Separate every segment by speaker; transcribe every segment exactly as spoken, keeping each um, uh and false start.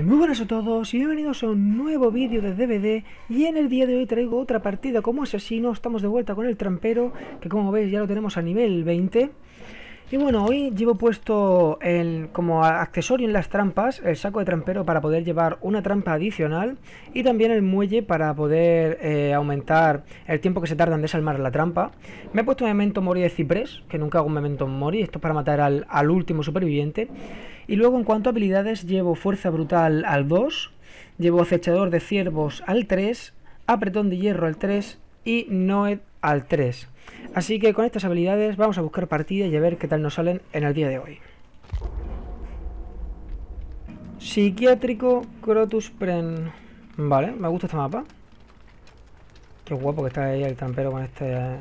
Speaker 1: Y muy buenas a todos y bienvenidos a un nuevo vídeo de D B D. Y en el día de hoy traigo otra partida como asesino. Estamos de vuelta con el trampero, que como veis ya lo tenemos a nivel veinte. Y bueno, hoy llevo puesto el, como accesorio en las trampas el saco de trampero para poder llevar una trampa adicional. Y también el muelle para poder eh, aumentar el tiempo que se tarda en desarmar la trampa. Me he puesto un memento mori de ciprés, que nunca hago un memento mori. Esto es para matar al, al último superviviente. Y luego en cuanto a habilidades llevo fuerza brutal al dos, llevo acechador de ciervos al tres, apretón de hierro al tres y noed al tres. Así que con estas habilidades vamos a buscar partidas y a ver qué tal nos salen en el día de hoy. Psiquiátrico Crotus Pren. Vale, me gusta este mapa. Qué guapo que está ahí el trampero con este...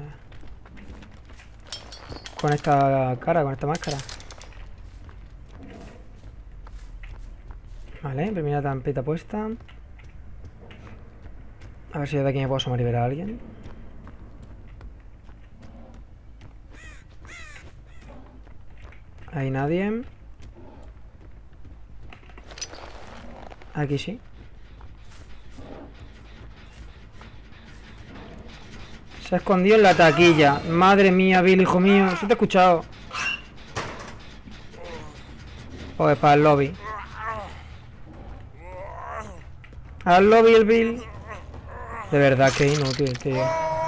Speaker 1: Con esta cara, con esta máscara. Vale, primera trampita puesta. A ver si de aquí me puedo asomar y ver a alguien. Hay nadie. Aquí sí. Se ha escondido en la taquilla. Madre mía, Bill, hijo mío. ¿Sí te he escuchado? Pues para el lobby. Al lobby el Bill. De verdad que inútil, tío.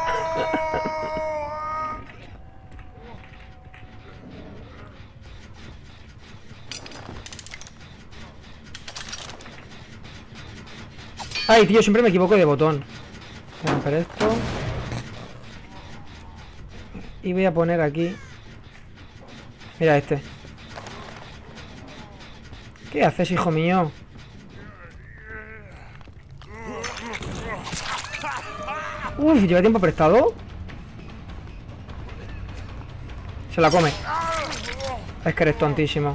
Speaker 1: Ay, tío, siempre me equivoco de botón. Voy a romper esto. Y voy a poner aquí. Mira este. ¿Qué haces, hijo mío? Uf, ¿lleva tiempo prestado? Se la come. Es que eres tontísimo.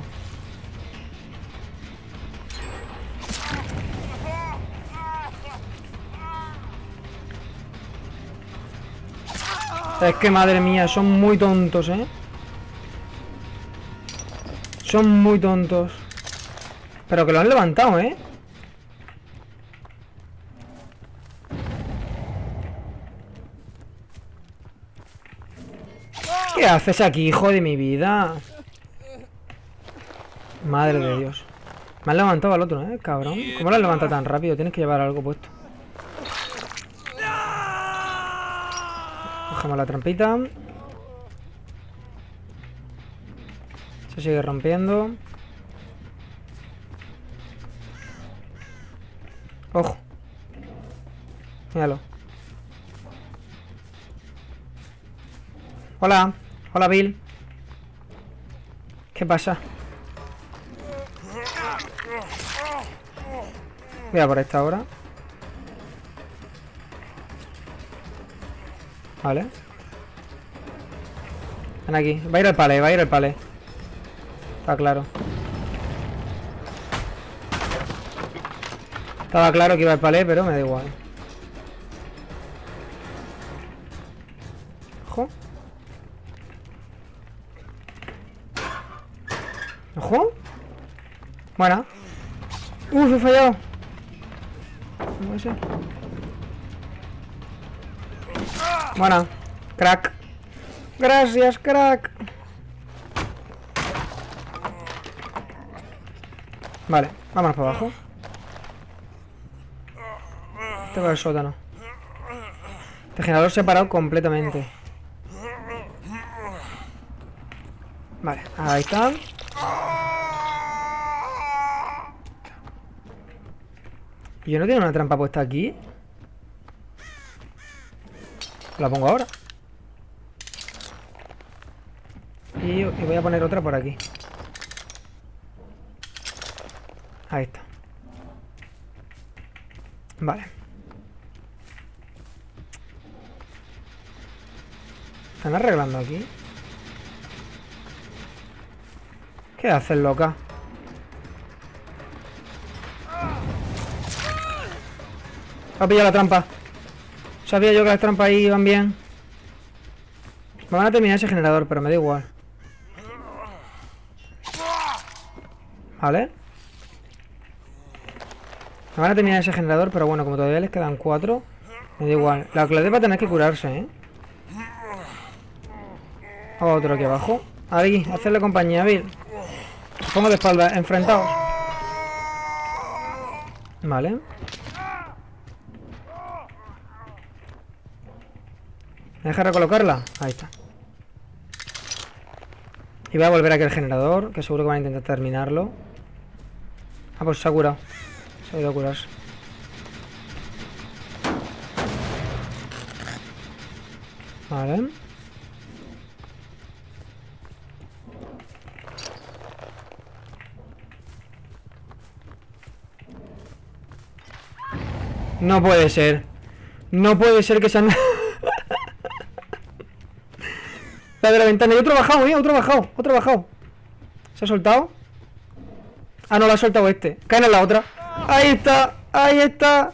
Speaker 1: Es que madre mía, son muy tontos, ¿eh? Son muy tontos. Pero que lo han levantado, ¿eh? ¿Qué haces aquí, hijo de mi vida? Madre de Dios. Me han levantado al otro, ¿eh? Cabrón. ¿Cómo lo han levantado tan rápido? Tienes que llevar algo puesto. Cogemos la trampita. Se sigue rompiendo. Ojo. Míralo. Hola. Hola, Bill. ¿Qué pasa? Voy a por esta ahora. Vale. Ven aquí. Va a ir al palé, va a ir al palé. Está claro. Estaba claro que iba al palé, pero me da igual. Ojo. Ojo. Buena. Uf, he fallado. No puede ser. Buena. Crack. Gracias, crack. Vale, vámonos para abajo. Tengo el sótano. Este generador separado completamente. Vale, ahí está. ¿Y yo no tengo una trampa puesta aquí? La pongo ahora. Y, y voy a poner otra por aquí. Ahí está. Vale. ¿Están arreglando aquí? ¿Qué haces, loca? Ha pillado la trampa. Sabía yo que las trampas ahí iban bien. Me van a terminar ese generador, pero me da igual. Vale. Me van a terminar ese generador, pero bueno, como todavía les quedan cuatro, me da igual. La clase va a tener que curarse, ¿eh? Otro aquí abajo. Ahí, hacerle compañía, Bill. Os pongo de espalda, enfrentados. Vale. ¿Me deja recolocarla? Ahí está. Y voy a volver aquí al generador, que seguro que van a intentar terminarlo. Ah, pues se ha curado. Se ha ido a curarse. Vale. No puede ser. No puede ser que se han... La de la ventana. Y otro bajado, eh. Otro bajado. Otro bajado. ¿Se ha soltado? Ah, no, lo ha soltado este. Cae en la otra. Ahí está. Ahí está.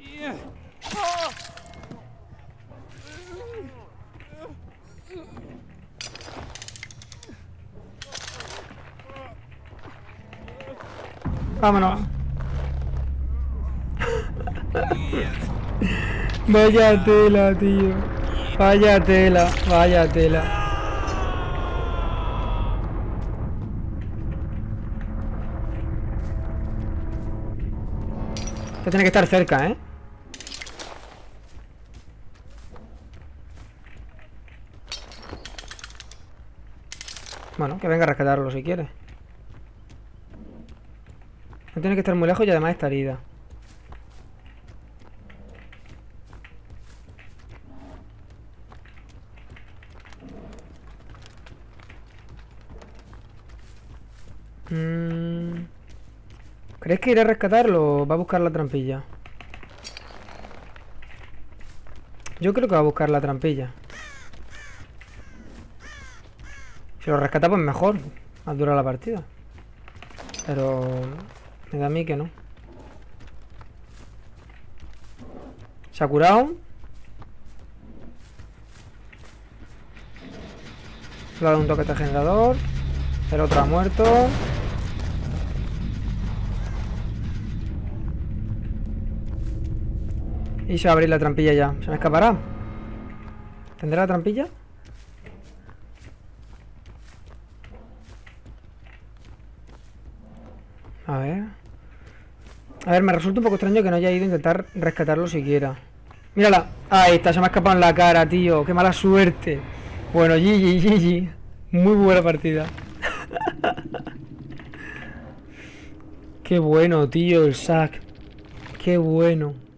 Speaker 1: Vámonos. Vaya tela, tío. Vaya tela, vaya tela. Esto tiene que estar cerca, ¿eh? Bueno, que venga a rescatarlo si quiere. No tiene que estar muy lejos y además está herida. Mm. ¿Crees que iré a rescatarlo o va a buscar la trampilla? Yo creo que va a buscar la trampilla. Si lo rescata, pues mejor. Más dura la partida. Pero me da a mí que no. Se ha curado. Le ha dado un toque de generador. El otro ha muerto. Y se va a abrir la trampilla ya. Se me escapará. ¿Tendrá la trampilla? A ver. A ver, me resulta un poco extraño que no haya ido a intentar rescatarlo siquiera. Mírala. Ahí está, se me ha escapado en la cara, tío. Qué mala suerte. Bueno, G G, G G. Muy buena partida. Qué bueno, tío, el sac. Qué bueno.